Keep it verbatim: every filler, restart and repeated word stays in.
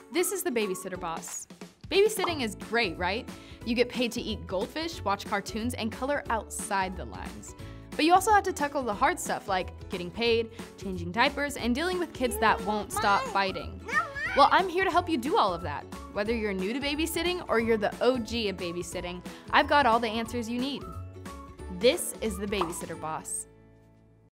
This is the Babysitter Boss. Babysitting is great, right? You get paid to eat goldfish, watch cartoons, and color outside the lines. But you also have to tackle the hard stuff like getting paid, changing diapers, and dealing with kids that won't stop fighting. Well, I'm here to help you do all of that. Whether you're new to babysitting or you're the O G of babysitting, I've got all the answers you need. This is the Babysitter Boss.